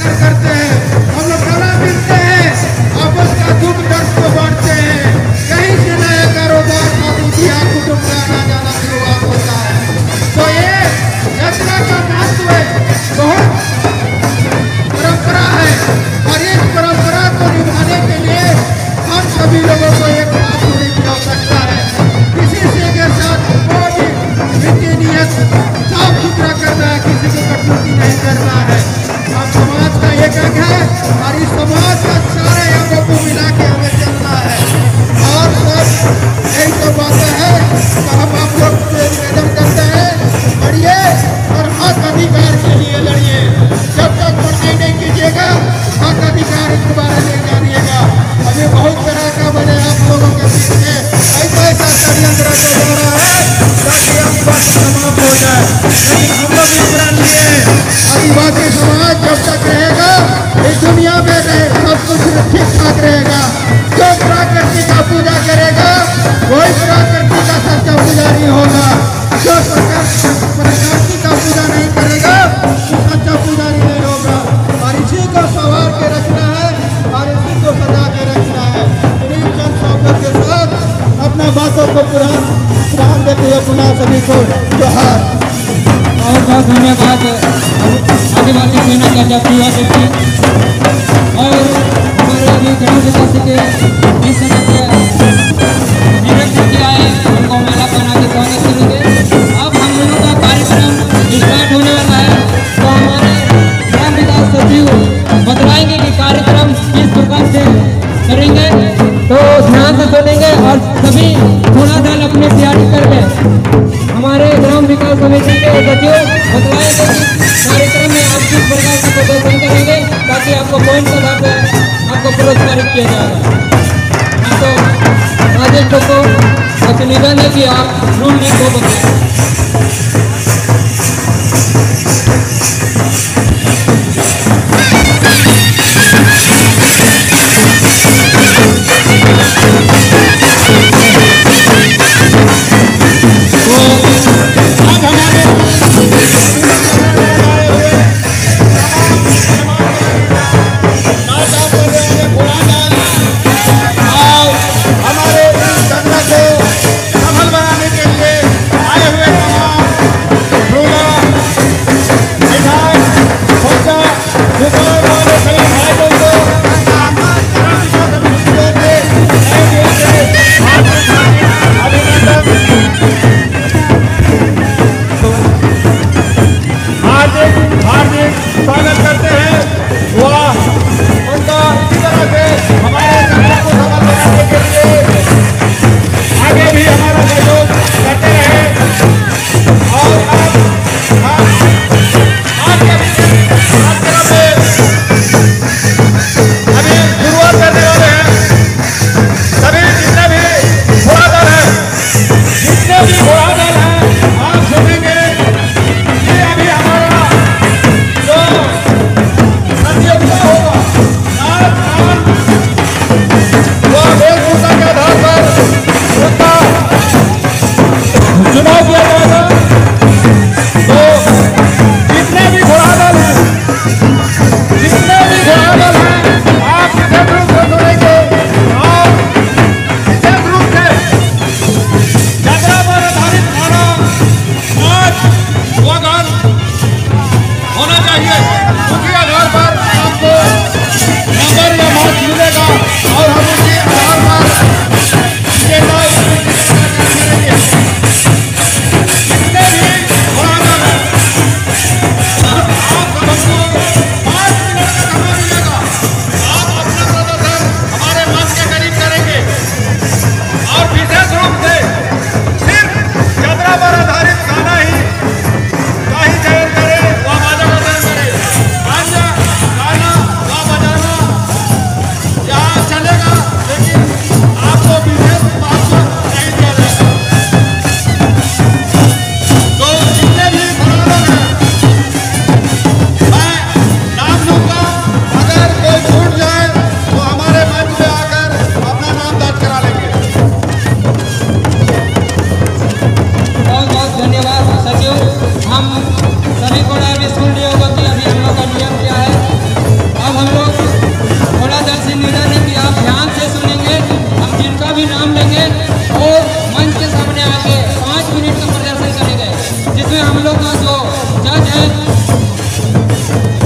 प्यार करते हैं, हम लोग गला मिलते हैं, आपस का दुख दर्द को बांटते हैं। कहीं से नया कारोबार शादी ब्याह कुटुंब का आना जाना शुरुआत होता है। तो ये यात्रा का महत्व बहुत परंपरा है और इस परंपरा को निभाने के लिए हम सभी लोगों को एक साथ होने की आवश्यकता है। किसी से के साथ कोई भी नियत साफ सुथरा करना है, किसी को कटौती नहीं करना है। हम समाज का एक अंग है और इस समाज का सारे अंगों को मिला के हमें चलना है। और सब यही तो बातें हैं तो हम आप लोग से निवेदन करते हैं, लड़िए और हक अधिकार के लिए लड़िए। जब तक पढ़ाई नहीं कीजिएगा हक अधिकार के बारे में जानिएगा। अभी बहुत तरह का बने आप लोगों के बीच में ऐसा षड्यंत्र जो हो रहा है ताकि आदिवासी समाप्त हो जाए, लेकिन हम लोग इस प्रण लिए आदिवासी समाज जब तक रहेगा इस दुनिया में सब कुछ ठीक ठाक रहेगा। जो प्रकृति का पूजा करेगा वही प्रकृति का सच्चा पुजारी होगा। जो प्रकृति का पूजा नहीं करेगा वो सच्चा पुजारी नहीं होगा। और इसी को संवार के रखना है और इसी को सजा के रखना है। इन्हीं चंद शब्दों के साथ अपना बातों को पुराण देते हुए पुनः सभी को जोहार। बहुत बहुत धन्यवाद आदिवासी सेना का जातीय व्यक्ति और हमारे अभी ग्राम विकास के इस समय के निरीक्षक जी आए, उनको माला पहना के स्वागत करेंगे। अब हम लोगों का कार्यक्रम स्टार्ट होने वाला है, तो हमारे ग्राम विकास सचिव बतलाएंगे कि कार्यक्रम किस प्रकार से करेंगे, तो ध्यान से सुनेंगे और सभी थोड़ा दल अपनी तैयारी कर लें। हमारे ग्राम विकास समिति के सचिव बतलाएंगे कि कार्यक्रम में आप किस प्रकार का प्रदर्शन करेंगे ताकि आपको पॉइंट के आधार पर आपको पुरस्कारित किया जाएगा। तो राजेश को आपसे निवेदन है कि आप रूल लीक को बताएं। हम लोग का जो जज है